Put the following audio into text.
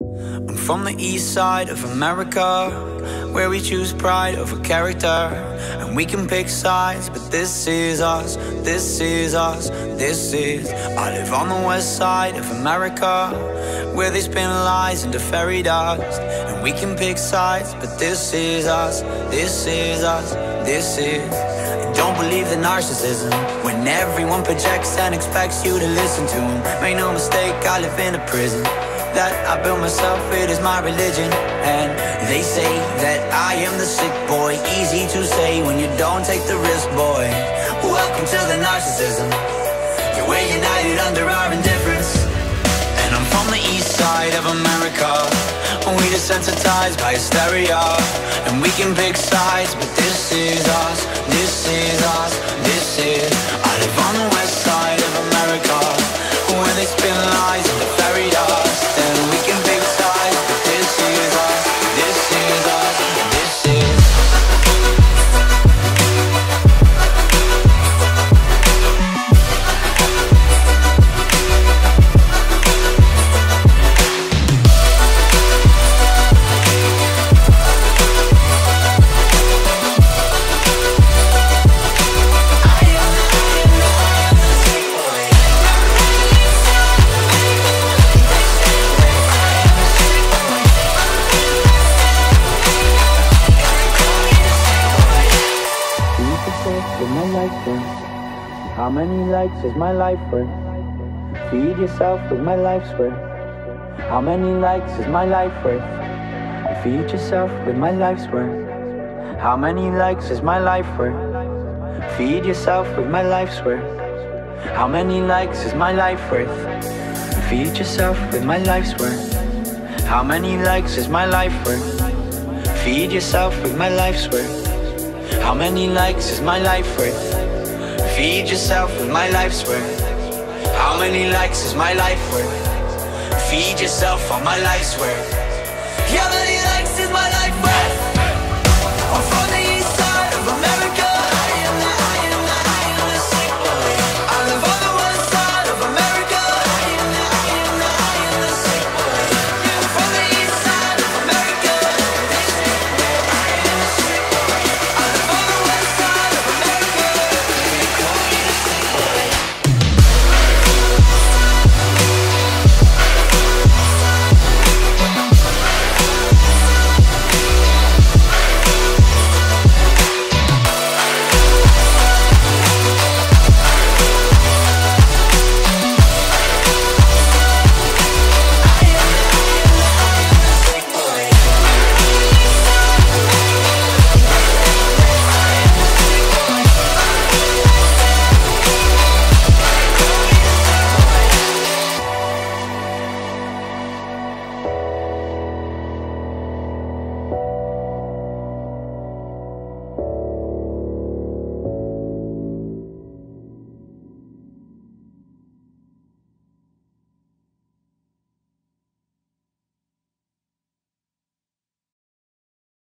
I'm from the east side of America, where we choose pride over character. And we can pick sides, but this is us, this is us, this is. I live on the west side of America, where they spin lies into fairy dust. And we can pick sides, but this is us, this is us, this is. Don't believe the narcissism when everyone projects and expects you to listen to them. Make no mistake, I live in a prison that I built myself, it is my religion. And they say that I am the sick boy. Easy to say when you don't take the risk, boy. Welcome to the narcissism. Yeah, we're united under our indifference. And I'm from the east side of America, we desensitized by hysteria. And we can pick sides, but this is us, this is us, this is. I live on the west side of America, where they spin lies into fairy dust. And we can pick sides, but this is us, this is us, this is. How many likes is my life worth? Feed yourself with my life's worth. How many likes is my life worth? Feed yourself with my life's worth. How many likes is my life worth? Feed yourself with my life's worth. How many likes is my life worth? Feed yourself with my life's worth. How many likes is my life worth? Feed yourself with my life's worth. How many likes is my life worth? Feed yourself with my life's worth. How many likes is my life worth? Feed yourself on my life's worth. How many likes is my life worth?